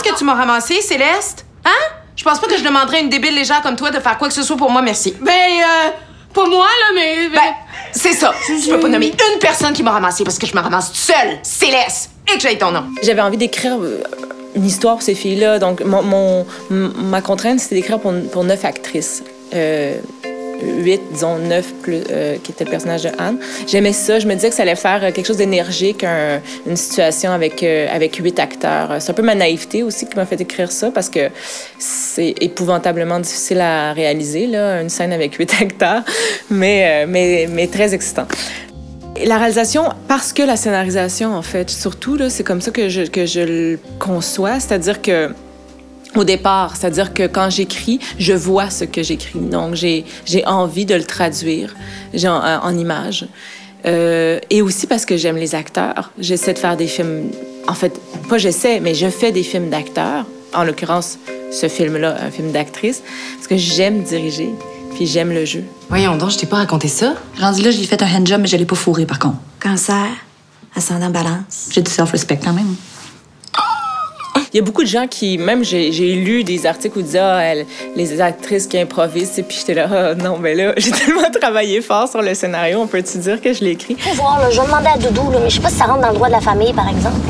que tu m'as ramassé, Céleste? Hein? Je pense pas que je demanderais à une débile légère comme toi de faire quoi que ce soit pour moi, merci. Pas moi, là, mais... Ben, c'est ça. Je peux pas nommer une personne qui m'a ramassé parce que je me ramasse toute seule, Céleste, et que j'ai ton nom. J'avais envie d'écrire une histoire pour ces filles-là, donc ma contrainte, c'était d'écrire pour 9 actrices. 8, disons 9, plus, qui était le personnage de Anne. J'aimais ça. Je me disais que ça allait faire quelque chose d'énergique, une situation avec 8 acteurs. C'est un peu ma naïveté aussi qui m'a fait écrire ça parce que c'est épouvantablement difficile à réaliser, là, une scène avec 8 acteurs, mais très excitant. La réalisation, parce que la scénarisation, en fait, surtout, là, c'est comme ça que je le conçois, c'est-à-dire que au départ, c'est-à-dire que quand j'écris, je vois ce que j'écris. Donc, j'ai envie de le traduire en images. Et aussi parce que j'aime les acteurs. J'essaie de faire des films... En fait, pas j'essaie, mais je fais des films d'acteurs. En l'occurrence, ce film-là, un film d'actrice. Parce que j'aime diriger, puis j'aime le jeu. Voyons donc, je t'ai pas raconté ça. Rendu là, j'ai fait un handjob, mais je l'ai pas fourré, par contre. Cancer, ascendant balance. J'ai du self-respect quand même. Il y a beaucoup de gens qui, même j'ai lu des articles où ils disaient les actrices qui improvisent, puis j'étais là, non, mais là, j'ai tellement travaillé fort sur le scénario, on peut-tu dire que je l'ai écrit? Faut voir, là, je vais demander à Doudou, là, mais je sais pas si ça rentre dans le droit de la famille, par exemple.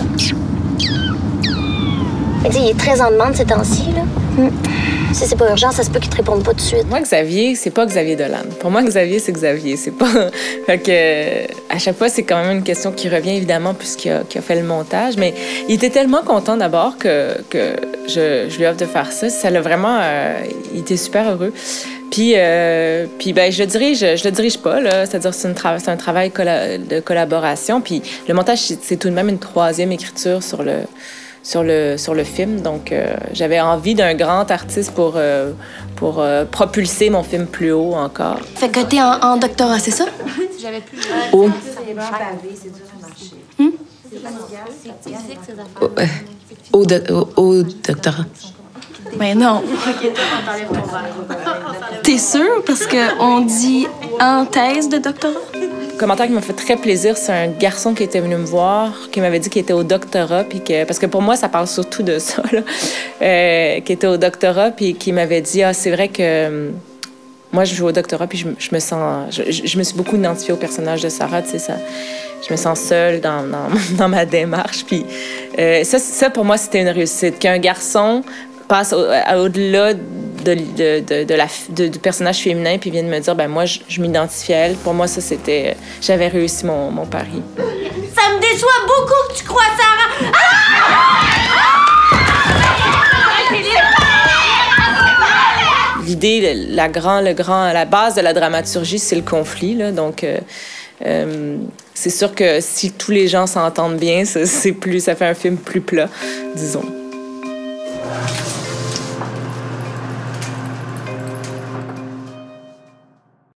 Mais tu sais, il est très en demande ces temps-ci, là. Si c'est pas urgent, ça se peut qu'il te réponde pas tout de suite. Moi, Xavier, c'est pas Xavier Dolan. Pour moi, Xavier, c'est Xavier. C'est pas... Fait que, à chaque fois, c'est quand même une question qui revient, évidemment, puisqu'il a fait le montage. Mais il était tellement content d'abord que je lui offre de faire ça. Ça l'a vraiment... il était super heureux. Puis ben, je le dirige pas, là. C'est-à-dire, c'est un travail de collaboration. Puis le montage, c'est tout de même une 3e écriture sur le film. Donc, j'avais envie d'un grand artiste pour propulser mon film plus haut encore. Fait que t'es en doctorat, c'est ça? J'avais plus... Au doctorat. Mais non. T'es sûre? Parce qu'on dit en thèse de doctorat. Le commentaire qui m'a fait très plaisir, c'est un garçon qui était venu me voir, qui m'avait dit qu'il était au doctorat, parce que pour moi, ça parle surtout de ça, là, qui était au doctorat, puis qui m'avait dit, c'est vrai que moi, je joue au doctorat, puis je me sens... Je me suis beaucoup identifiée au personnage de Sarah, tu sais, ça. Je me sens seule dans ma démarche, puis ça, pour moi, c'était une réussite. Qu'un garçon passe au-delà du personnage féminin puis vient de me dire, ben moi, je m'identifie à elle. Pour moi, ça, c'était... J'avais réussi mon pari. Ça me déçoit beaucoup que tu crois Sarah! L'idée, la base de la dramaturgie, c'est le conflit, là, donc... c'est sûr que si tous les gens s'entendent bien, ça fait un film plus plat, disons.